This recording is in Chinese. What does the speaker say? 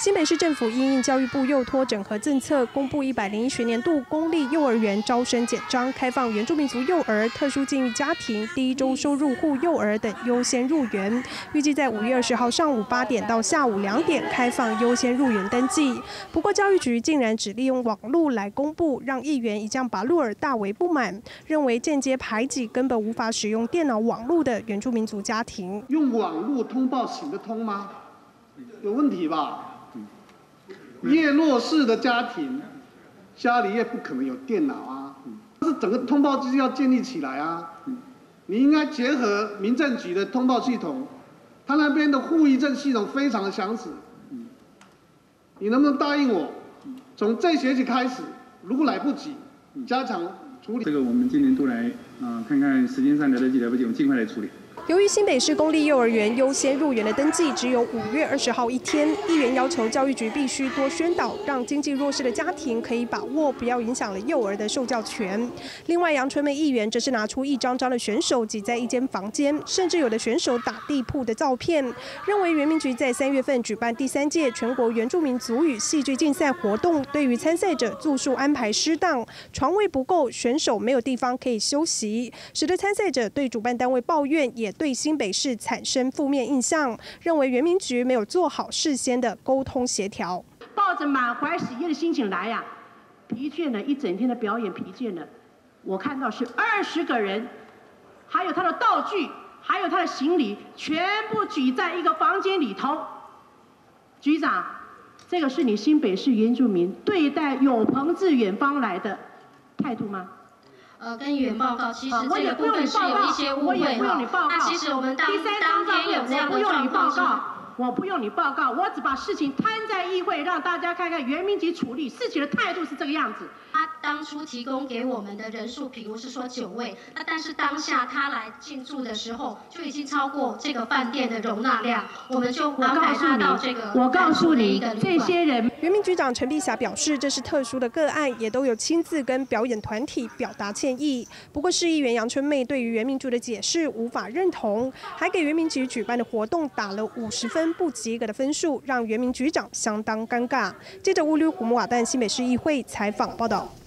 新北市政府因应教育部幼托整合政策，公布101学年度公立幼儿园招生简章，开放原住民族幼儿、特殊境遇家庭、第一周收入户幼儿等优先入园。预计在5月20号上午8点到下午2点开放优先入园登记。不过教育局竟然只利用网路来公布，让议员一将拔路尔大为不满，认为间接排挤根本无法使用电脑网路的原住民族家庭。 用网路通报行得通吗？有问题吧？越弱势的家庭，家里也不可能有电脑啊，但是整个通报机制要建立起来啊。你应该结合民政局的通报系统，他那边的户役证系统非常的详实。你能不能答应我，从这学期开始，如果来不及，加强处理。 这个我们今年都来看看时间上来得及，我们尽快来处理。 由于新北市公立幼儿园优先入园的登记只有5月20号1天，议员要求教育局必须多宣导，让经济弱势的家庭可以把握，不要影响了幼儿的受教权。另外，杨纯美议员则是拿出一张张的选手挤在一间房间，甚至有的选手打地铺的照片，认为原民局在3月份举办第3届全国原住民族语戏剧竞赛活动，对于参赛者住宿安排失当，床位不够，选手没有地方可以休息，使得参赛者对主办单位抱怨，也对新北市产生负面印象，认为原民局没有做好事先的沟通协调。 抱着满怀喜悦的心情来呀，疲倦了一整天的表演，疲倦了。我看到是20个人，还有他的道具，还有他的行李，全部举在一个房间里头。局长，这个是你新北市原住民对待有朋自远方来的态度吗？ 跟议员报告，其实这个部分是有一些误会哈。那其实我们当天有这样的状况。 我不用你报告，我只把事情摊在议会，让大家看看原民局处理事情的态度是这个样子。 他当初提供给我们的人数，比如是说9位，那但是当下他来进驻的时候，就已经超过这个饭店的容纳量，我们就安排他到这个。 我告诉你，这些人。 原民局长陈碧霞表示，这是特殊的个案，也都有亲自跟表演团体表达歉意。不过，市议员杨春妹对于原民局的解释无法认同，还给原民局举办的活动打了50分不及格的分数，让原民局长相当尴尬。记者乌吕虎木瓦旦新北市议会采访报道。